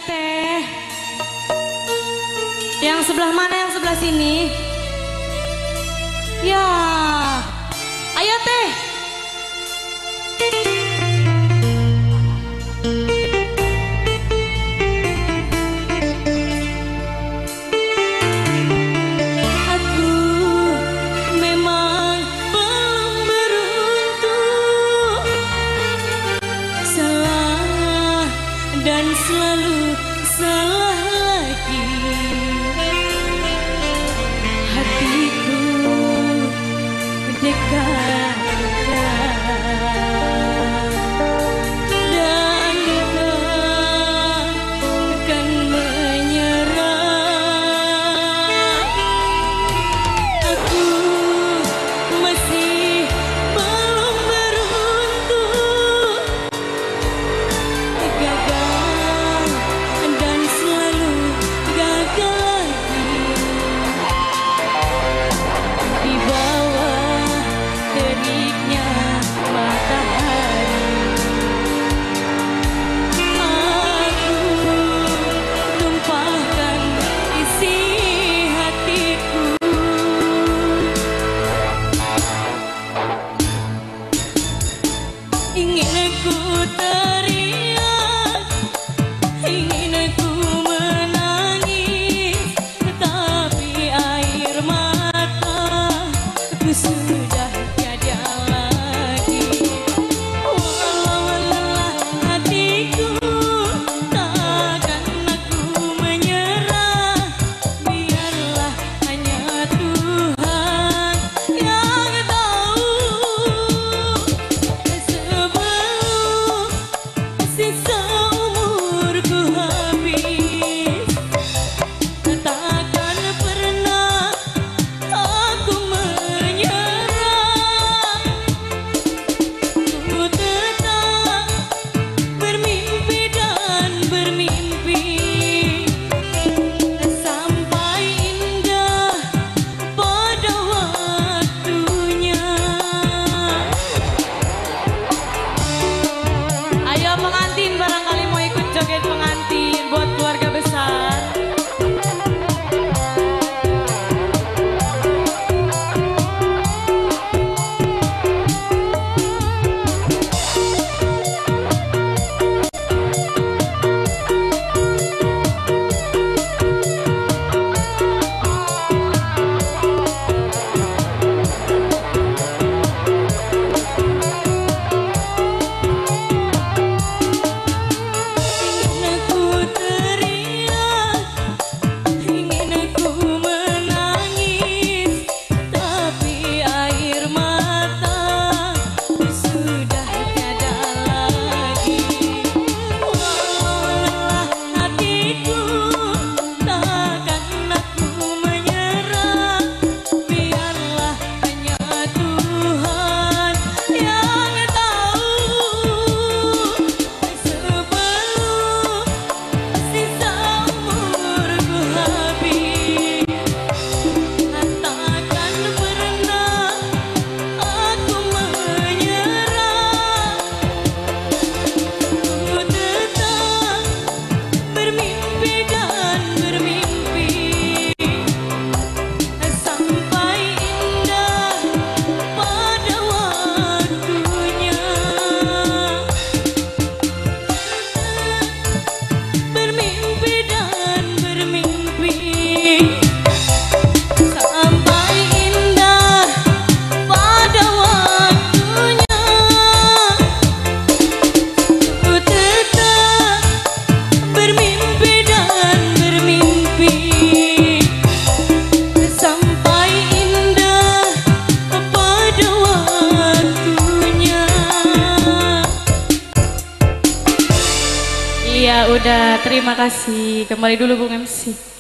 Teh. Yang sebelah mana? Yang sebelah sini? Ya. Ayo Teh. Aku memang belum beruntung, salah dan selalu salah lagi. Hatiku dekat dan takkan menyerah. Aku masih belum beruntung, gagal dan selalu gagal lagi. Di bawah teriknya matahari, aku tumpahkan isi hatiku. Ingin aku teriak, ingin aku menangis, tetapi air mataku sudah tiada lagi. Walau lelah hatiku, takkan aku menyerah. Biarlah hanya Tuhan yang tahu. Sebelum sisa umurku habis, takkan pernah aku menyerah. Ku tetap bermimpi dan bermimpi sampai indah pada waktunya. Ayo pengantin, barangkali mau ikut joget pengantin buat keluarga besar. Ingin aku teriak, ingin aku menangis, tapi air mataku sudah tiada lagi. Walau lelah hatiku, takkan aku menyerah. Biarlah hanya Tuhan yang tahu. Sebelum sisa umurku habis, takkan pernah aku menyerah. Ku tetap bermimpi dan bermimpi sampai indah pada waktunya. Bermimpi dan bermimpi sampai indah pada waktunya. Ku tetap bermimpi dan bermimpi sampai indah pada waktunya. Iya, udah. Terima kasih. Kembali dulu Bung MC.